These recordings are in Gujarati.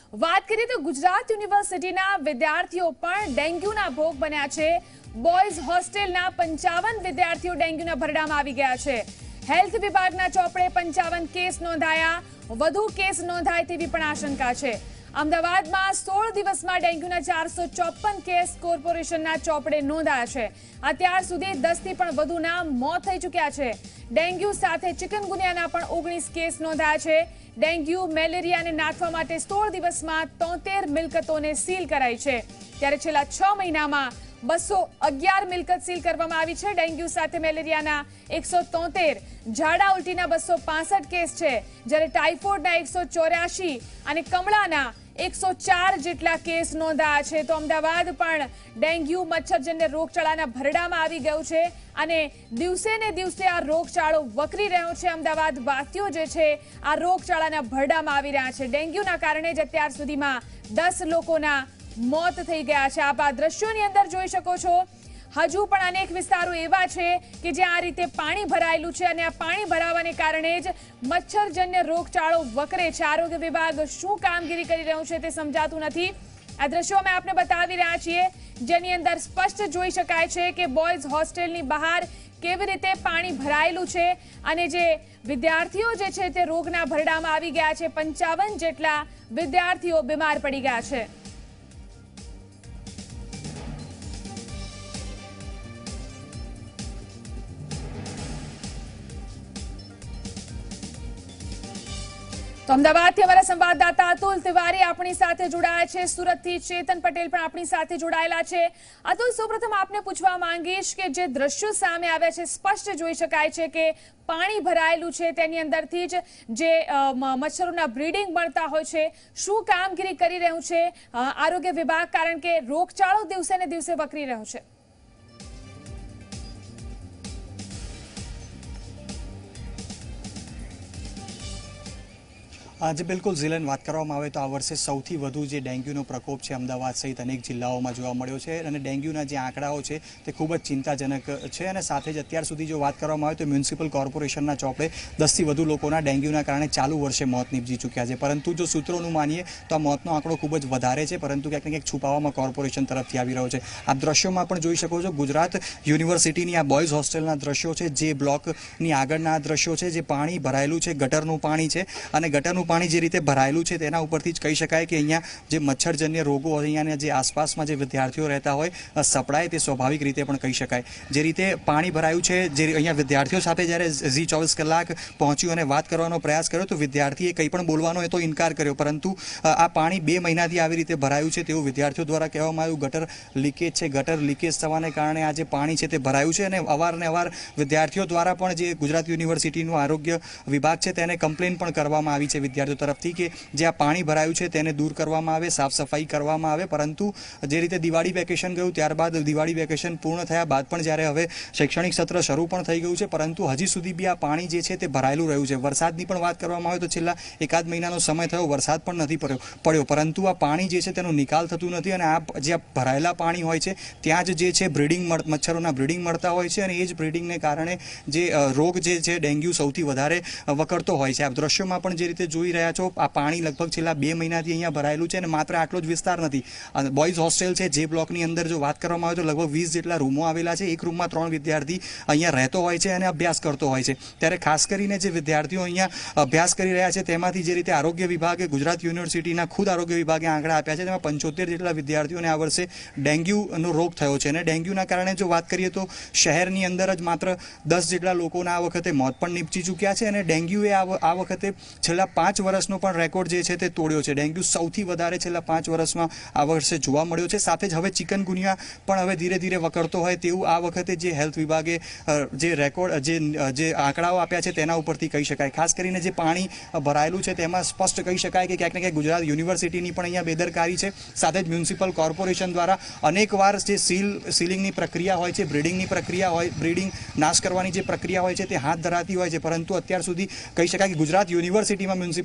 વાત કરીએ તો ગુજરાત યુનિવર્સિટીના વિદ્યાર્થીઓ પણ ડેન્ગ્યુના ભોગ બન્યા છે। બોયઝ હોસ્ટેલના 55 વિદ્યાર્થીઓ ડેન્ગ્યુના ભરડામાં આવી ગયા છે। હેલ્થ વિભાગના ચોપડે 55 કેસ નોંધાયા, વધુ કેસ નોંધાય તેવી પણ આશંકા છે। અમદાવાદમાં 16 દિવસમાં ડેન્ગ્યુના 454 કેસ કોર્પોરેશનના ચોપડે નોંધાયા છે। અત્યાર સુધી 10 થી પણ વધુના મોત થઈ ચૂક્યા છે। ડેન્ગ્યુ સાથે ચિકનગુનિયાના પણ 19 કેસ નોંધાયા છે। ડેન્ગ્યુ મેલેરિયાને નાથવા માટે 16 દિવસમાં 73 મિલકતોને સીલ કરાઈ છે, ત્યારે છેલ્લા 6 મહિનામાં 211 મિલકત સીલ કરવામાં આવી છે। ડેન્ગ્યુ સાથે મેલેરિયાના 173, ઝાડા ઉલટીના 265 કેસ છે, જ્યારે ટાઇફોઇડના 184 અને કમળાના 104 જેટલા કેસ નોંધાયા છે। તો અમદાવાદ પણ ડેન્ગ્યુ મચ્છરજન્ય રોગચાળાના ભરડામાં આવી ગયું છે અને દિવસે ને દિવસે આ રોગચાળો વકરી રહ્યો છે। અમદાવાદ વાસીઓ જે છે આ રોગચાળાના ભરડામાં આવી રહ્યા છે। ડેન્ગ્યુના કારણે જ અત્યાર સુધીમાં 10 લોકોના મોત થઈ ગયા છે। આપ આ દ્રશ્યોની અંદર જોઈ શકો છો। હજુ પણ અનેક વિસ્તારો એવા છે કે જ્યાં આ રીતે પાણી ભરાયેલું છે અને આ પાણી ભરાવાને કારણે જ મચ્છરજન્ય રોગચાળો વકરે છે। આરોગ્ય વિભાગ શું કામગીરી કરી રહ્યું છે તે સમજાતું નથી। આ દ્રશ્યો અમે આપને બતાવી રહ્યા છીએ, જેની અંદર સ્પષ્ટ જોઈ શકાય છે કે બોયઝ હોસ્ટેલની બહાર કેવી રીતે પાણી ભરાયેલું છે અને જે વિદ્યાર્થીઓ જે છે તે રોગના ભરડામાં આવી ગયા છે। 55 જેટલા વિદ્યાર્થીઓ બીમાર પડી ગયા છે। તો અમદાવાદથી અમારા સંવાદદાતા અતુલ તિવારી આપણી સાથે જોડાયા છે। સુરતથી ચેતન પટેલ પણ આપણી સાથે જોડાયેલા છે। અતુલ, સૌપ્રથમ આપને પૂછવા માંગીશ કે જે દ્રશ્યો સામે આવ્યા છે, સ્પષ્ટ જોઈ શકાય છે કે પાણી ભરાયેલું છે, તેની અંદરથી જ જે મચ્છરોના બ્રીડિંગ મળતા હોય છે, શું કામગીરી કરી રહ્યું છે આરોગ્ય વિભાગ, કારણ કે રોગચાળો દિવસે ને દિવસે વકરી રહ્યો છે? जी बिल्कुल जिलन बात કરવામાં આવે તો આ વર્ષે સૌથી વધુ જે ડેન્ગ્યુનો પ્રકોપ છે અમદાવાદ સહિત અનેક જિલ્લાઓમાં જોવા મળ્યો છે અને ડેન્ગ્યુના જે આંકડાઓ છે તે ખૂબ જ ચિંતાજનક છે અને સાથે જ અત્યાર સુધી જો વાત કરવામાં આવે તો મ્યુનિસિપલ કોર્પોરેશનના ચોપડે 10 થી વધુ લોકોના ડેન્ગ્યુના કારણે ચાલુ વર્ષે મોત નીપજી ચૂક્યા છે। પરંતુ જો સૂત્રોનું માનીએ તો આ મોતનો આંકડો ખૂબ જ વધારે છે, પરંતુ ક્યાંક ને ક્યાંક છુપાવવામાં કોર્પોરેશન તરફથી આવી રહ્યો છે। આપ દ્રશ્યોમાં પણ જોઈ શકો છો, ગુજરાત યુનિવર્સિટીની આ બોયઝ હોસ્ટેલના દ્રશ્યો છે, જે બ્લોકની આગળના દ્રશ્યો છે, જે પાણી ભરાયેલું છે, ગટરનું પાણી છે અને ગટરનું પાણી જે રીતે ભરાયેલું છે તેના ઉપરથી જ કહી શકાય કે અહીંયા જે મચ્છરજન્ય રોગો અહીંયાના જે આસપાસમાં જે વિદ્યાર્થીઓ રહેતા હોય સપડાય તે સ્વાભાવિક રીતે પણ કહી શકાય। જે રીતે પાણી ભરાયું છે, જે અહીંયા વિદ્યાર્થીઓ સાથે જ્યારે ઝી 24 કલાક પહોંચ્યું અને વાત કરવાનો પ્રયાસ કર્યો તો વિદ્યાર્થીએ કંઈ પણ બોલવાનો એ તો ઇનકાર કર્યો, પરંતુ આ પાણી 2 મહિનાથી આવી રીતે ભરાયું છે તેવું વિદ્યાર્થીઓ દ્વારા કહેવામાં આવ્યું। ગટર લીકેજ છે, ગટર લીકેજ થવાને કારણે આ જે પાણી છે તે ભરાયું છે અને અવારનવાર વિદ્યાર્થીઓ દ્વારા પણ જે ગુજરાત યુનિવર્સિટીનું આરોગ્ય વિભાગ છે તેને કમ્પ્લેન પણ કરવામાં આવી છે વિદ્યાર્થીઓ તરફથી કે જે આ પાણી ભરાયું છે તેને દૂર કરવામાં આવે, સાફ સફાઈ કરવામાં આવે। પરંતુ જે રીતે દિવાળી વેકેશન ગયું ત્યારબાદ દિવાળી વેકેશન પૂર્ણ થયા બાદ પણ જ્યારે હવે શૈક્ષણિક સત્ર શરૂ પણ થઈ ગયું છે, પરંતુ હજી સુધી બી આ પાણી જે છે તે ભરાયેલું રહ્યું છે। વરસાદની પણ વાત કરવામાં આવે તો છેલ્લા એકાદ મહિનાનો સમય થયો, વરસાદ પણ નથી પડ્યો, પરંતુ આ પાણી જે છે તેનું નિકાલ થતું નથી અને આ જે ભરાયેલા પાણી હોય છે ત્યાં જ જે છે મચ્છરોના બ્રીડિંગ મળતા હોય છે અને એ જ બ્રીડિંગને કારણે જે રોગ જે છે ડેન્ગ્યુ સૌથી વધારે વકરતો હોય છે। આપ દ્રશ્યોમાં પણ જે રીતે જોઈ રહ્યા છો, આ પાણી લગભગ છેલ્લા 2 મહિનાથી અહીંયા ભરાયેલું છે અને માત્ર આટલો જ વિસ્તાર નથી। બોયઝ હોસ્ટેલ છે જે બ્લોકની અંદર જો વાત કરવામાં આવે તો લગભગ 20 જેટલા રૂમો આવેલા છે। એક રૂમમાં 3 વિદ્યાર્થી અહીંયા રહેતો હોય છે અને અભ્યાસ કરતો હોય છે। ત્યારે ખાસ કરીને જે વિદ્યાર્થીઓ અહીંયા અભ્યાસ કરી રહ્યા છે તેમાંથી જે રીતે આરોગ્ય વિભાગે, ગુજરાત યુનિવર્સિટીના ખુદ આરોગ્ય વિભાગે આંકડા આપ્યા છે તેમાં 75 જેટલા વિદ્યાર્થીઓને આ વર્ષે ડેન્ગ્યુનો રોગ થયો છે અને ડેન્ગ્યુના કારણે જો વાત કરીએ તો શહેરની અંદર જ માત્ર 10 જેટલા લોકોના આ વખતે મોત પણ નીપજી ચૂક્યા છે અને ડેન્ગ્યુએ આ વખતે છેલ્લા 5 વર્ષનો પણ રેકોર્ડ જે છે તે તોડ્યો છે। ડેન્ગ્યુ સૌથી વધારે છેલ્લા 5 વર્ષમાં આ વર્ષે જોવા મળ્યો છે। સાથે જ હવે ચિકનગુનિયા પણ હવે ધીરે ધીરે વકરતો હોય તેવું આ વખતે જે હેલ્થ વિભાગે જે રેકોર્ડ જે આંકડાઓ આપ્યા છે તેના ઉપરથી કહી શકાય। ખાસ કરીને જે પાણી ભરાયેલું છે તેમાં સ્પષ્ટ કહી શકાય કે ક્યાંક ને ક્યાંક ગુજરાત યુનિવર્સિટીની પણ અહીંયા બેદરકારી છે। સાથે જ મ્યુનિસિપલ કોર્પોરેશન દ્વારા અનેકવાર જે સીલિંગની પ્રક્રિયા હોય છે, બ્રીડિંગની પ્રક્રિયા હોય, બ્રીડિંગ નાશ કરવાની જે પ્રક્રિયા હોય છે તે હાથ ધરાતી હોય છે, પરંતુ અત્યાર સુધી કહી શકાય કે ગુજરાત યુનિવર્સિટીમાં મ્યુનિસિપલ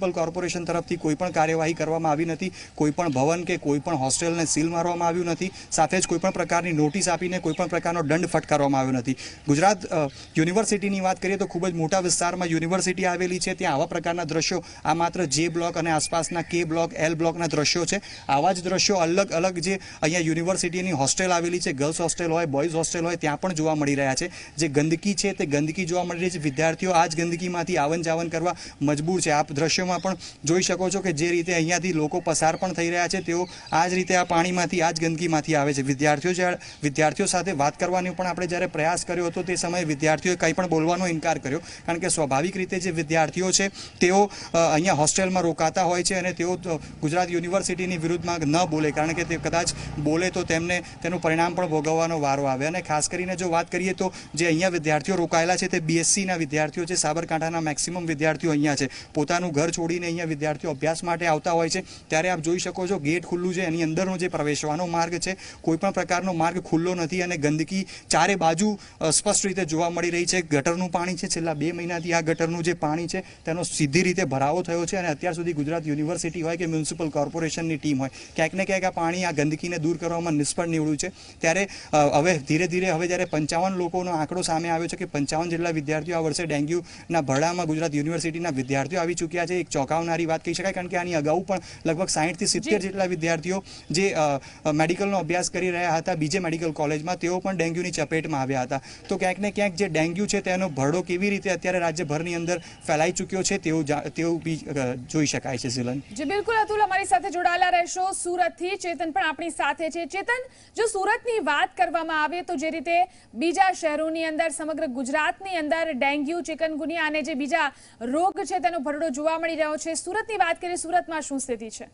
મ્યુનિસિપલ કોર્પોરેશન તરફથી કોઈ પણ કાર્યવાહી કરવામાં આવી નથી. કોઈ પણ ભવન કે કોઈ પણ હોસ્ટેલને સીલ મારવામાં આવ્યું નથી. સાથે જ કોઈ પણ પ્રકારની નોટિસ આપીને કોઈ પણ પ્રકારનો દંડ ફટકારવામાં આવ્યો નથી. ગુજરાત યુનિવર્સિટીની વાત કરીએ તો ખૂબ જ મોટા વિસ્તારમાં યુનિવર્સિટી આવેલી છે. ત્યાં આવા પ્રકારના દ્રશ્યો આ માત્ર જે બ્લોક અને આસપાસના કે બ્લોક એલ બ્લોકના દ્રશ્યો છે. આવા જ દ્રશ્યો અલગ અલગ જે અહીંયા યુનિવર્સિટીની હોસ્ટેલ આવેલી છે, ગર્લ્સ હોસ્ટેલ હોય, બોયઝ હોસ્ટેલ હોય, ત્યાં પણ જોવા મળી રહ્યા છે. જે ગંદકી છે તે ગંદકી જોવા મળી રહી છે. વિદ્યાર્થીઓ આ જ ગંદકીમાંથી આવન જાવન કરવા મજબૂર છે. આપ દ્રશ્યોમાં પણ જોઈ શકો છો કે જે રીતે અહીંયાથી લોકો પસાર પણ થઈ રહ્યા છે, તેઓ આ જ રીતે આ પાણીમાંથી આ જ ગંદકીમાંથી આવે છે. વિદ્યાર્થીઓ સાથે વાત કરવાનો પણ આપણે જ્યારે પ્રયાસ કર્યો હતો તે સમયે વિદ્યાર્થીઓએ કંઈ પણ બોલવાનો ઇનકાર કર્યો, કારણ કે સ્વાભાવિક રીતે જે વિદ્યાર્થીઓ છે તેઓ અહીંયા હોસ્ટેલમાં રોકાતા હોય છે અને તેઓ ગુજરાત યુનિવર્સિટીની વિરુદ્ધમાં ન બોલે, કારણ કે તે કદાચ બોલે તો તેમને તેનું પરિણામ પણ ભોગવવાનો વારો આવે. અને ખાસ કરીને જો વાત કરીએ તો જે અહીંયા વિદ્યાર્થીઓ રોકાયેલા છે તે BScના વિદ્યાર્થીઓ છે. સાબરકાંઠાના મેક્સિમમ વિદ્યાર્થીઓ અહીંયા છે. પોતાનું ઘર છોડીને અહીંયા વિદ્યાર્થીઓ અભ્યાસ માટે આવતા હોય છે. ત્યારે આપ જોઈ શકો છો ગેટ ખુલ્લું છે, એની અંદરનો જે પ્રવેશવાનો માર્ગ છે કોઈ પણ પ્રકારનો માર્ગ ખુલ્લો નથી અને ગંદકી ચારે બાજુ સ્પષ્ટ રીતે જોવા મળી રહી છે. ગટરનું પાણી છે, છેલ્લા 2 મહિનાથી આ ગટરનું જે પાણી છે તેનો સીધી રીતે ભરાવો થયો છે અને અત્યાર સુધી ગુજરાત યુનિવર્સિટી હોય કે મ્યુનિસિપલ કોર્પોરેશનની ટીમ હોય, ક્યાંક ને ક્યાંક આ પાણી આ ગંદકીને દૂર કરવામાં નિષ્ફળ નીવડ્યું છે. ત્યારે હવે ધીરે ધીરે હવે જ્યારે 55 લોકોનો આંકડો સામે આવ્યો છે કે 55 જેટલા વિદ્યાર્થીઓ આ વર્ષે ડેન્ગ્યુના ભરડામાં ગુજરાત યુનિવર્સિટીના વિદ્યાર્થીઓ આવી ચૂક્યા છે, એક ચોંકાવનારી વાત કહી શકાય. કારણ કે આની અગાઉ પણ લગભગ 60 થી 70 જેટલા વિદ્યાર્થીઓ જે મેડિકલનો અભ્યાસ કરી રહ્યા હતા બીજે મેડિકલ કોલેજમાં, તેઓ પણ ડેન્ગ્યુની ચપેટમાં આવ્યા હતા. તો ક્યાંક ને ક્યાંક જે ડેન્ગ્યુ છે તેનો ભરડો કેવી રીતે અત્યારે રાજ્યભરની અંદર ફેલાઈ ચૂક્યો છે તેવું બી જોઈ શકાય છે. ઝીલન જી બિલકુલ, અતુલ અમારી સાથે જોડાયેલા રહેશો. સુરતથી ચેતન પણ આપણી સાથે છે. ચેતન, જો સુરતની વાત કરવામાં આવે તો જે રીતે બીજા શહેરોની અંદર સમગ્ર ગુજરાતની અંદર ડેન્ગ્યુ, ચિકનગુનિયા અને જે બીજા રોગ છે તેનો ભરડો જોવા મળી રહ્યો છે, સુરતની વાત કરીએ, સુરતમાં શું સ્થિતિ છે?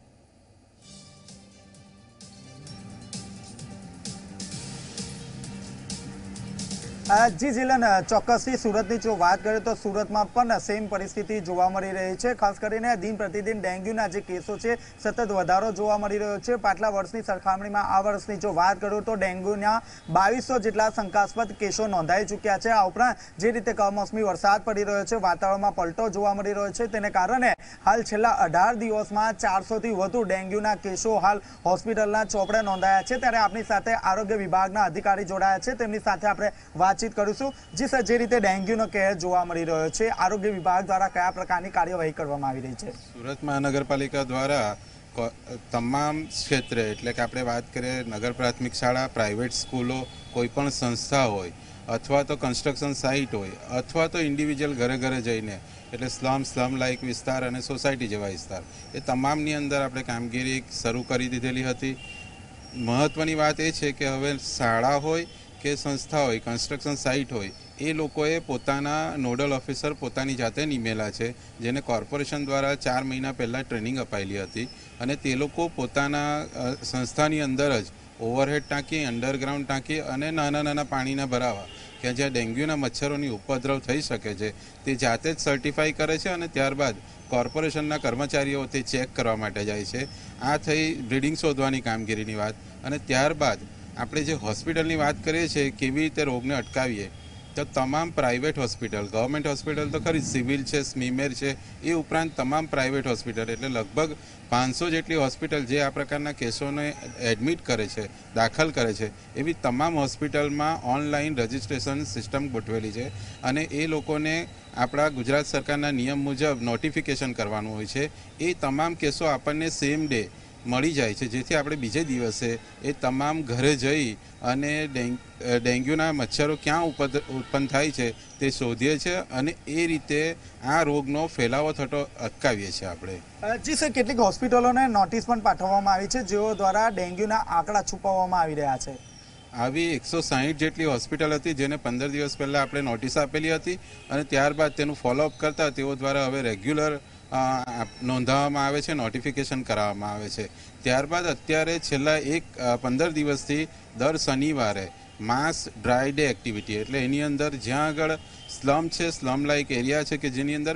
જી ઝીલન, ચોક્કસથી સુરતની જો વાત કરીએ તો સુરતમાં પણ સેમ પરિસ્થિતિ જોવા મળી રહી છે. ખાસ કરીને દિન પ્રતિદિન ડેન્ગ્યુના જે કેસો છે સતત વધારો જોવા મળી રહ્યો છે. પાછલા વર્ષની સરખામણીમાં આ વર્ષની જો વાત કરું તો ડેન્ગ્યુના 2200 જેટલા શંકાસ્પદ કેસો નોંધાઈ ચૂક્યા છે. આ ઉપરાંત જે રીતે કમોસમી વરસાદ પડી રહ્યો છે, વાતાવરણમાં પલટો જોવા મળી રહ્યો છે, તેને કારણે હાલ છેલ્લા 18 દિવસમાં 400થી વધુ ડેન્ગ્યુના કેસો હાલ હોસ્પિટલના ચોપડે નોંધાયા છે. ત્યારે આપણી સાથે આરોગ્ય વિભાગના અધિકારી જોડાયા છે, તેમની સાથે આપણે વાતચીત કરીશું. જી સર, જે રીતે ડેન્ગ્યુનો કહેર જોવા મળી રહ્યો છે, આરોગ્ય વિભાગ દ્વારા કયા પ્રકારની કાર્યવાહી કરવામાં આવી રહી છે? સુરત મહાનગરપાલિકા દ્વારા તમામ ક્ષેત્રે, એટલે કે આપણે વાત કરીએ નગર પ્રાથમિક શાળા, પ્રાઇવેટ સ્કૂલો, કોઈ પણ સંસ્થા હોય અથવા તો કન્સ્ટ્રક્શન સાઇટ હોય અથવા તો ઇન્ડિવિજ્યુઅલ ઘરે ઘરે જઈને, એટલે સ્લમ લાઇક વિસ્તાર અને સોસાયટી જેવા વિસ્તાર, એ તમામની અંદર આપણે કામગીરી શરૂ કરી દીધેલી હતી. મહત્ત્વની વાત એ છે કે હવે શાળા હોય કે સંસ્થા હોય, કન્સ્ટ્રક્શન સાઇટ હોય, એ લોકોએ પોતાના નોડલ ઓફિસર પોતાની જાતે નિમેલા છે, જેને કોર્પોરેશન દ્વારા 4 મહિના પહેલાં ટ્રેનિંગ અપાયેલી હતી અને તે લોકો પોતાના સંસ્થાની અંદર જ ઓવરહેડ ટાંકી, અંડરગ્રાઉન્ડ ટાંકી અને નાના નાના પાણીના ભરાવા કે જ્યાં ડેન્ગ્યુના મચ્છરોની ઉપદ્રવ થઈ શકે છે તે જાતે જ સર્ટિફાઈ કરે છે અને ત્યારબાદ કોર્પોરેશનના કર્મચારીઓ તે ચેક કરવા માટે જાય છે. આ થઈ બ્રીડિંગ શોધવાની કામગીરીની વાત. અને ત્યારબાદ આપણે જે હોસ્પિટલની વાત કરીએ છીએ કેવી રીતે રોગને અટકાવીએ, તો તમામ પ્રાઇવેટ હોસ્પિટલ, ગવર્મેન્ટ હોસ્પિટલ તો ખરી, સિવિલ છે, સ્મીમેર છે, એ ઉપરાંત તમામ પ્રાઇવેટ હોસ્પિટલ, એટલે લગભગ 500 જેટલી હોસ્પિટલ જે આ પ્રકારના કેસોને એડમિટ કરે છે, દાખલ કરે છે, એવી તમામ હોસ્પિટલમાં ઓનલાઈન રજિસ્ટ્રેશન સિસ્ટમ ગોઠવેલી છે અને એ લોકોને આપણા ગુજરાત સરકારના નિયમ મુજબ નોટિફિકેશન કરવાનું હોય છે. એ તમામ કેસો આપણને સેમ ડે મળી જાય છે, જેથી આપણે બીજે દિવસે એ તમામ ઘરે જઈ અને ડેન્ગ્યુના મચ્છરો ક્યાં ઉત્પન્ન થાય છે તે શોધીએ છીએ અને એ રીતે આ રોગનો ફેલાવો થતો અટકાવીએ છીએ આપણે. જી સર, કેટલીક હોસ્પિટલોને નોટિસ પણ પાઠવવામાં આવી છે જેઓ દ્વારા ડેન્ગ્યુના આંકડા છુપાવવામાં આવી રહ્યા છે. આવી 160 જેટલી હોસ્પિટલ હતી જેને 15 દિવસ પહેલાં આપણે નોટિસ આપેલી હતી અને ત્યારબાદ તેનું ફોલોઅપ કરતાં તેઓ દ્વારા હવે રેગ્યુલર નોંધાવવામાં આવે છે, નોટિફિકેશન કરાવવામાં આવે છે. ત્યારબાદ અત્યારે છેલ્લા 15 દિવસથી દર શનિવારે માસ ડ્રાય ડે એક્ટિવિટી, એટલે એની અંદર જ્યાં આગળ સ્લમ છે, સ્લમ લાઇક એરિયા છે કે જેની અંદર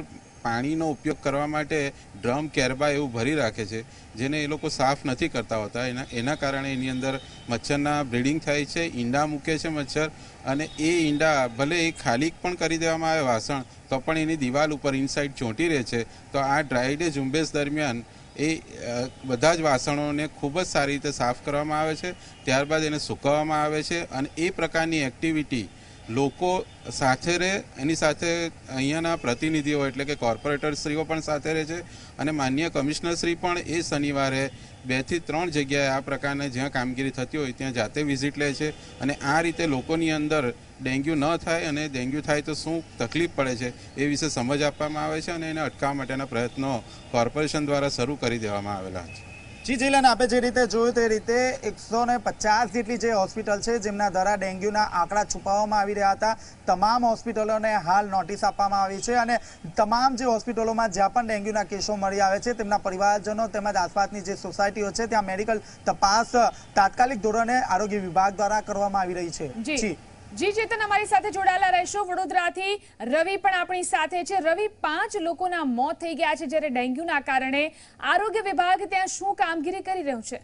પાણીનો ઉપયોગ કરવા માટે ડ્રમ કેરબા એવું ભરી રાખે છે, જેને એ લોકો સાફ નથી કરતા હોતા. એના કારણે એની અંદર મચ્છરના બ્રીડિંગ થાય છે, ઈંડા મૂકે છે મચ્છર, અને એ ઈંડા ભલે એ ખાલી પણ કરી દેવામાં આવે વાસણ તો પણ એની દિવાલ ઉપર ઇનસાઇડ ચોંટી રહે છે. તો આ ડ્રાય ડે ઝુંબેશ દરમિયાન એ બધા જ વાસણોને ખૂબ જ સારી રીતે સાફ કરવામાં આવે છે, ત્યારબાદ એને સૂકવવામાં આવે છે, અને એ પ્રકારની એક્ટિવિટી લોકો સાથે રહે, એની સાથે અહીંયાના પ્રતિનિધિઓ એટલે કે કોર્પોરેટરશ્રીઓ પણ સાથે રહે છે, અને માનનીય કમિશનરશ્રી પણ એ શનિવારે 2 થી 3 જગ્યાએ આ પ્રકારની જ્યાં કામગીરી થતી હોય ત્યાં જાતે વિઝિટ લે છે, અને આ રીતે લોકોની અંદર ડેન્ગ્યુ ન થાય અને ડેન્ગ્યુ થાય તો શું તકલીફ પડે છે એ વિશે સમજ આપવામાં આવે છે, અને એને અટકાવવા માટેના પ્રયત્નો કોર્પોરેશન દ્વારા શરૂ કરી દેવામાં આવેલા છે. જી જીલન, આપે જે રીતે જોયું તે રીતે 150 જેટલી જે હોસ્પિટલ છે જેમના દ્વારા ડેન્ગ્યુના આંકડા છુપાવવામાં આવી રહ્યા હતા, તમામ હોસ્પિટલોને હાલ નોટિસ આપવામાં આવી છે, અને તમામ જે હોસ્પિટલોમાં જ્યાં પણ ડેન્ગ્યુના કેસો મળી આવે છે તેમના પરિવારજનો તેમજ આસપાસની જે સોસાયટીઓ છે ત્યાં મેડિકલ તપાસ તાત્કાલિક ધોરણે આરોગ્ય વિભાગ દ્વારા કરવામાં આવી રહી છે. જી ચેતન, અમારી સાથે જોડાયેલા રહેશો. વડોદરાથી રવિ પણ આપણી સાથે છે. રવિ, 5 લોકોના મોત થઈ ગયા છે જ્યારે ડેન્ગ્યુના કારણે. આરોગ્ય વિભાગ ત્યાં શું કામગીરી કરી રહ્યું છે?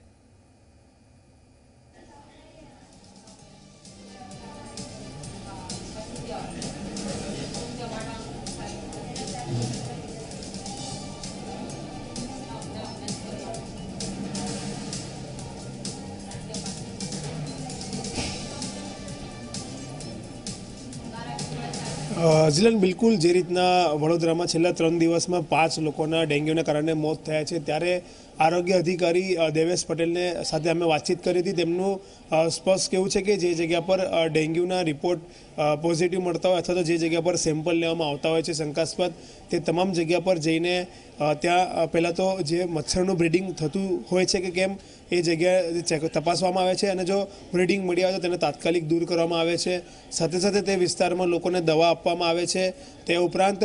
જીલન, બિલકુલ જે રીતના વડોદરામાં છેલ્લા 3 દિવસમાં 5 લોકોના ડેન્ગ્યુના કારણે મોત થયા છે, ત્યારે આરોગ્ય અધિકારી દેવેશ પટેલને સાથે અમે વાતચીત કરી હતી. તેમનું સ્પષ્ટ કહેવું છે કે જે જગ્યા પર ડેન્ગ્યુના રિપોર્ટ પોઝિટિવ મળતા હોય અથવા તો જે જગ્યા પર સેમ્પલ લેવામાં આવતા હોય છે શંકાસ્પદ, તે તમામ જગ્યા પર જઈને ત્યાં પહેલાં તો જે મચ્છરનું બ્રીડિંગ થતું હોય છે કે કેમ એ જગ્યાએ તપાસવામાં આવે છે, અને જો બ્રીડિંગ મળી આવે તો તેને તાત્કાલિક દૂર કરવામાં આવે છે. સાથે સાથે તે વિસ્તારમાં લોકોને દવા આપવામાં આવે છે. તે ઉપરાંત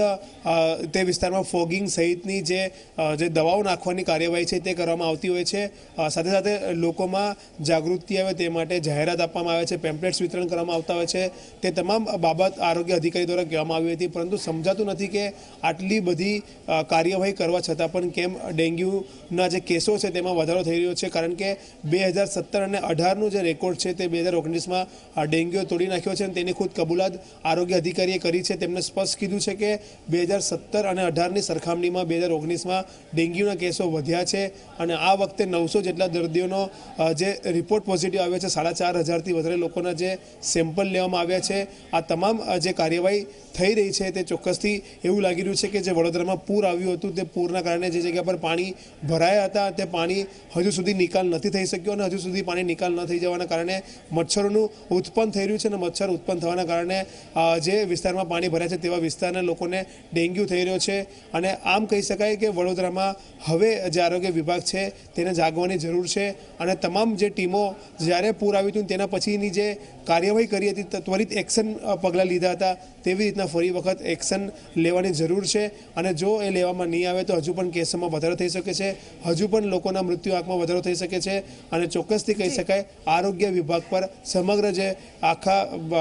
તે વિસ્તારમાં ફોગિંગ સહિતની જે દવાઓ નાખવાની કાર્યવાહી છે તે કરવામાં આવતી હોય છે. સાથે સાથે લોકોમાં જાગૃતિ આવે તે માટે જાહેરાત આપવામાં આવે છે, પેમ્પલેટ્સ વિતરણ કરવામાં આવતા હોય છે. તે તમામ બાબત આરોગ્ય અધિકારી દ્વારા કહેવામાં આવી હતી, પરંતુ સમજાતું નથી કે આટલી બધી કાર્યવાહી કરવા છતાં પણ કેમ ડેન્ગ્યુના જે કેસો છે તેમાં વધારો થઈ રહ્યો છે. કારણ કે 2017 અને 18નું જે રેકોર્ડ છે તે 2019માં ડેન્ગ્યુએ તોડી નાખ્યો છે, અને તેની ખુદ કબૂલાત આરોગ્ય અધિકારીએ કરી છે. તેમણે સ્પષ્ટ કીધું છે કે 2017 અને 18ની સરખામણીમાં 2019માં ડેન્ગ્યુના કેસો વધ્યા છે, અને આ વખતે 900 જેટલા દર્દીઓનો જે રિપોર્ટ પોઝિટિવ આવ્યો છે, 4500થી વધારે લોકોના જે સેમ્પલ લેવામાં આવ્યા છે. આ તમામ જે કાર્યવાહી થઈ રહી છે તે ચોક્કસથી એવું લાગી રહ્યું છે કે જે વડોદરામાં પૂર આવ્યું હતું તે પૂરના કારણે જે જગ્યા પર પાણી ભરાયા હતા તે પાણી હજુ સુધી નિકાલ નથી થઈ શક્યો, અને હજુ સુધી પાણી નિકાલ ન થઈ જવાના કારણે મચ્છરોનું ઉત્પન્ન થઈ રહ્યું છે, અને મચ્છર ઉત્પન્ન થવાના કારણે જે વિસ્તારમાં પાણી ભરાય છે તેવા વિસ્તારના લોકોને ડેન્ગ્યુ થઈ રહ્યો છે. અને આમ કહી શકાય કે વડોદરામાં હવે જે આરોગ્ય વિભાગ છે તેને જાગવાની જરૂર છે, અને તમામ જે ટીમો જ્યારે પૂર આવ્યું હતું તેના પછીની જે કાર્યવાહી કરી હતી, ત્વરિત એક્શન પગલાં લીધા હતા, તેવી રીતના ફરી વખત એક્શન લેવાની જરૂર છે. અને જો એ લેવામાં નહીં આવે તો હજુ પણ કેસોમાં વધારો થઈ શકે છે, હજુ પણ લોકોના મૃત્યુ આંકમાં વધારો થઈ શકે છે, અને ચોક્કસથી કહી શકાય આરોગ્ય વિભાગ પર સમગ્ર જે આખા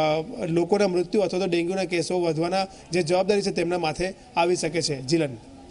લોકોના મૃત્યુ અથવા તો ડેન્ગ્યુના કેસો વધવાના જે જવાબદારી છે તેમના માથે આવી શકે છે. જીલન.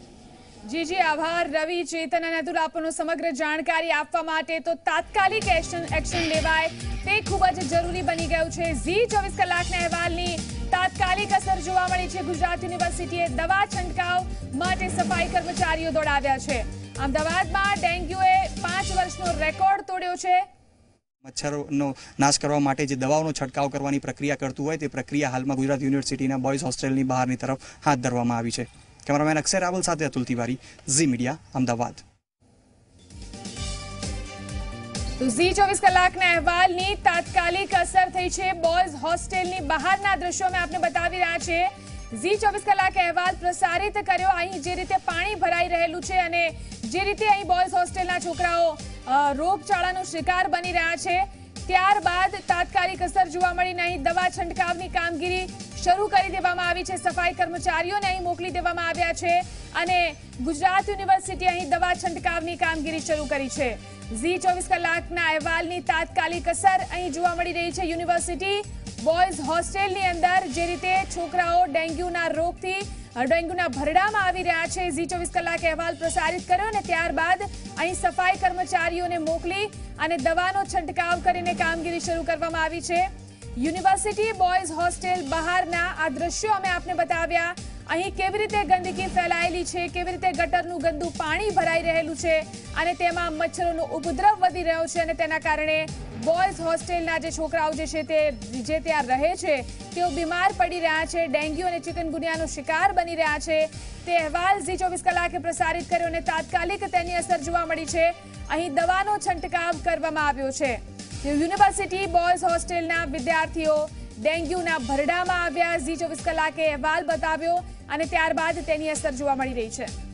જી આભાર રવિ, ચેતન અને અતુલ આપનો સમગ્ર જાણકારી આપવા માટે. તો તાત્કાલિક એક્શન લેવાય તે ખૂબ જ જરૂરી બની ગયું છે. ઝી 24 કલાકના અહેવાલની તાત્કાલિક અસર જોવા મળી છે. ગુજરાત યુનિવર્સિટીએ દવા છંટકાવ માટે સફાઈ કર્મચારીઓ દોડાવ્યા છે. અમદાવાદમાં ડેન્ગ્યુએ 5 વર્ષનો રેકોર્ડ તોડ્યો છે. મચ્છરોનો નાશ કરવા માટે જે દવાઓનો છંટકાવ કરવાની પ્રક્રિયા કરતું હોય તે પ્રક્રિયા હાલમાં ગુજરાત યુનિવર્સિટીના બોયઝ હોસ્ટેલની બહારની તરફ હાથ ધરવામાં આવી છે. કેમેરામેન અક્ષય રાવલ સાથે અતુલ તિવારી, ઝી મીડિયા, અમદાવાદ. તો ઝી 24 કલાકના અહેવાલની તાત્કાલિક અસર થઈ છે. બોયઝ હોસ્ટેલની બહારના દ્રશ્યો અમે આપને બતાવી રહ્યા છે. ઝી 24 કલાક અહેવાલ પ્રસારિત કર્યો. અહીં જે રીતે પાણી ભરાઈ રહેલું છે અને જે રીતે અહીં બોયઝ હોસ્ટેલના છોકરાઓ રોગચાળાનો શિકાર બની રહ્યા છે, ત્યારબાદ તાત્કાલિક અસર જોવા મળી. અહીં દવા છંટકાવની કામગીરી શરૂ કરી દેવામાં આવી છે. સફાઈ કર્મચારીઓને અહીં મોકલી દેવામાં આવ્યા છે, અને ગુજરાત યુનિવર્સિટી અહીં દવા છંટકાવની કામગીરી શરૂ કરી છે. ઝી 24 કલાકના અહેવાલની તાત્કાલિક અસર અહીં જોવા મળી રહી છે. યુનિવર્સિટી બોયઝ હોસ્ટેલની અંદર જે રીતે છોકરાઓ ડેન્ગ્યુના રોગથી ડેન્ગ્યુના ભરડામાં આવી રહ્યા છે। ઝી 24 કલાકે અહેવાલ પ્રસારિત કર્યો અને ત્યારબાદ અહીં સફાઈ કર્મચારીઓને મોકલી અને દવાનો છંટકાવ કરીને કામગીરી શરૂ કરવામાં આવી છે। યુનિવર્સિટી બોયઝ હોસ્ટેલ બહારના આ દ્રશ્યો અમે આપને બતાવ્યા। અહીં કેવી રીતે ગંદકી ફેલાયેલી છે, કેવી રીતે ગટરનું ગંદુ પાણી ભરાઈ રહેલું છે અને તેમાં મચ્છરોનો ઉપદ્રવ વધી રહ્યો છે અને તેના કારણે બોયઝ હોસ્ટેલના જે છોકરાઓ છે તે જે ત્યાં રહે છે તેઓ બીમાર પડી રહ્યા છે, ડેન્ગ્યુ અને ચિકનગુનિયાનો શિકાર બની રહ્યા છે। તે અહેવાલ ઝી 24 કલાકે પ્રસારિત કર્યો અને તાત્કાલિક તેની અસર જોવા મળી છે। અહીં દવાનો છંટકાવ કરવામાં આવ્યો છે। યુનિવર્સિટી બોયઝ હોસ્ટેલના વિદ્યાર્થીઓ ડેન્ગ્યુના ભરડામાં આવ્યા। ઝી 24 કલાકે અહેવાલ બતાવ્યો અને ત્યારબાદ તેની અસર જોવા મળી રહી છે।